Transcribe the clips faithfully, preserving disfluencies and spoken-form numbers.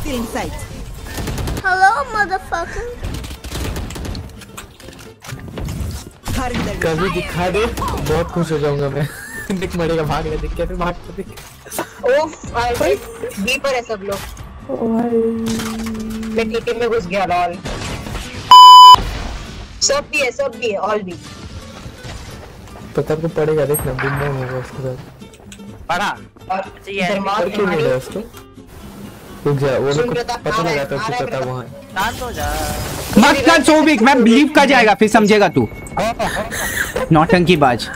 Still in sight. Hello, motherfucker. कभी दिखा दे बहुत खुश हो जाऊंगा मैं। निक मरेगा भाग रहा दिख कैसे भागता दिख। ओफ भाई बी पर है सब लोग। ओ भाई मैं टीटी में घुस गया लॉल। सब भी है सब भी है ऑल भी। पता को पड़ेगा देखना बिंदा होगा उसके बाद। पड़ा इधर मार क्यों नहीं है उसको? रुक जा वो लोग पता लगा तो कि पता वहां शांत हो जा। मत कर सोविक मैं बिलीव कर जाएगा फिर समझेगा तू। नौटंकी बाज।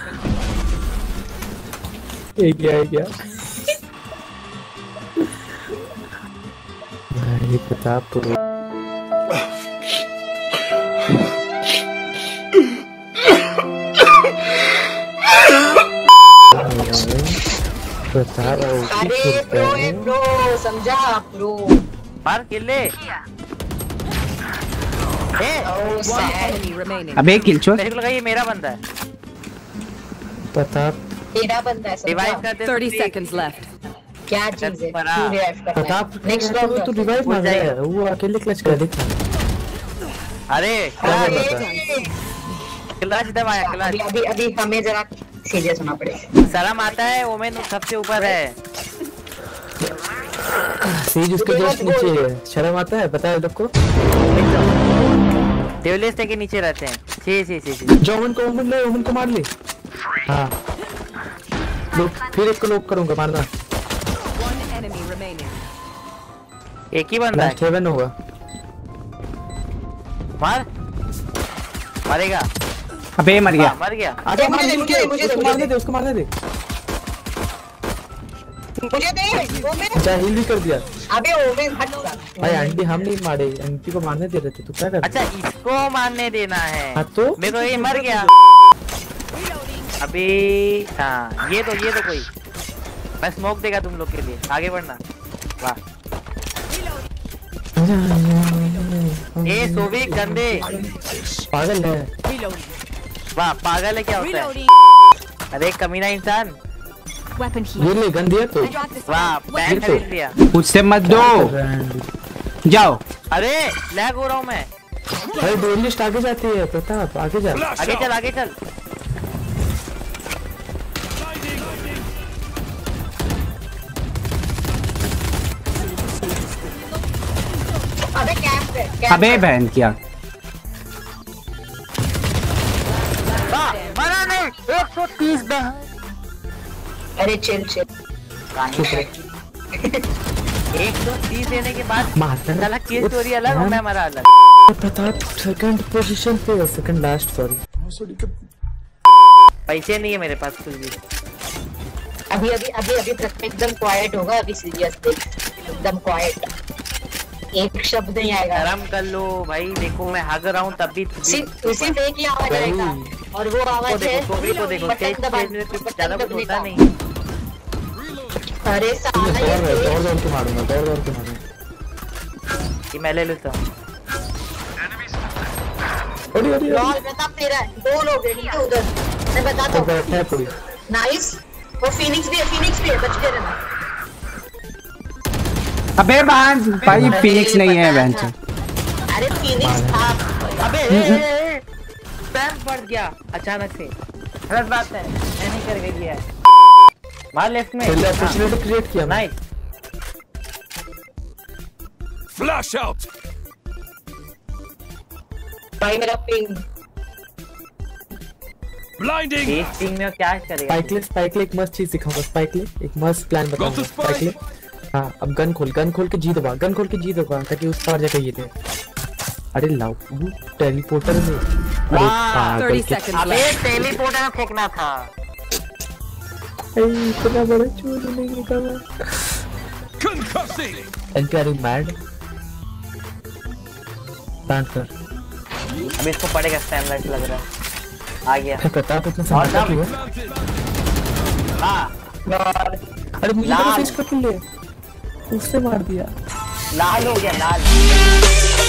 ये क्या है क्या? भाई प्रताप तो प्रताप अरे प्रो है प्रो समझा प्रो। मार किले। अबे किल चोर। मेरे को लगा ये मेरा बंदा है। प्रताप तेरा बंदा है रिवाइव कर दे। thirty seconds left. क्या चीज है तू रिवाइव करता है। प्रताप नेक्स्ट राउंड में तो रिवाइव मार रहा है वो अकेले क्लच कर दिखा। अरे क्लच दबाया क्लच। अभी अभी अभी हमें जरा सीरियस होना पड़ेगा। शर्म आता है ओमेन सबसे ऊपर है। सीज उसके जस्ट नीचे है। शर्म आता है पता है लोग को? टेबलेस्ट के नीचे रहते हैं। सी सी सी सी जोमन को ओमन ले ओमन को मार ले। हां लोग फिर एक को लोग करूंगा मारना। One enemy remaining. एक ही बंदा है। सेवन होगा। मार मरेगा। अबे मर गया। मर गया। आजा मुझे मुझे मुझे उसको मारने दे उसको मारने दे। मुझे दे ओमेन। जा हील भी कर दिया। अबे ओमेन हट जा। भाई आंटी हम नहीं मारे आंटी को मारने दे रहे थे तू क्या कर? अच्छा इसको मारने देना है। हाँ तो मेरे को ये मर गया अभी। हाँ ये तो ये तो कोई मैं स्मोक देगा तुम लोग के लिए। आगे बढ़ना। वाह ए सोवी गंदे पागल है। वाह पागल है क्या होता है? अरे कमीना इंसान। Weapon ये ले गन दिया तो वाह बैग खरीद लिया। उससे मत दो जाओ। अरे लैग हो रहा हूँ मैं। भाई डोर लिस्ट आगे जाती है प्रताप आगे जा। आगे चल आगे चल। अबे कैंप है। अबे बहन किया। वाह मरा नहीं। एक सौ तीस बहन। अरे चिल चिल। एक सौ तीस देने के बाद मारता है। साला की स्टोरी अलग और मैं मरा अलग। प्रताप सेकंड पोजीशन पे है सेकंड लास्ट सॉरी। पैसे नहीं है मेरे पास कुछ भी। अभी अभी अभी अभी तक एकदम क्वाइट होगा। अभी सीरियस देख एकदम क्वाइट। एक शब्द नहीं आएगा। आराम कर लो भाई। देखो मैं हाग रहा हूँ तब भी सिर्फ एक ही आवाज आएगा और वो आवाज है सोवी को देखो बटन दबा ज्यादा कुछ होता नहीं। अरे साला ये दौड़ दौड़ के मारूंगा दौड़ दौड़ के मारूंगा। ये मैं ले लेता हूँ। अरे अरे लॉल प्रताप तेरा दो लोग है ठीक है उधर। मैं बताता हूँ। नाइस। वो फिनिक्स भी है फिनिक्स भी है बच के रहना। अबे बहन भाई फिनिक्स नहीं है बहन से। अरे फिनिक्स था। अबे स्पैम बढ़ गया अचानक से। गलत बात है मैंने कर गई है। मार लेफ्ट में। पहले अपॉर्चुनिटी क्रिएट किया। नाइस। Flash out. भाई मेरा पिंग ब्लाइंडिंग। इस टीम में क्या करेगा? स्पाइकले स्पाइकले एक मस्त चीज सिखाऊंगा। स्पाइकले एक मस्त प्लान बताऊंगा। स्पाइकले हाँ अब गन खोल गन खोल के जी दबा गन खोल के जी दबा ताकि उस पार जाके ये दे। अरे लाओ वो टेलीपोर्टर में। अरे thirty seconds अबे left. टेलीपोर्टर में फेंकना था। इतना बड़ा चोर नहीं निकाला। कंकसिंग। एंटी आर यू मैड? प्लांट कर। अभी इसको पड़ेगा स्टैम लाइट लग रहा है। आ गया। प्रताप इतना समझता क्यों है? हाँ अरे मुझे तो फिश को किल ले उससे मार दिया। लाल हो गया लाल।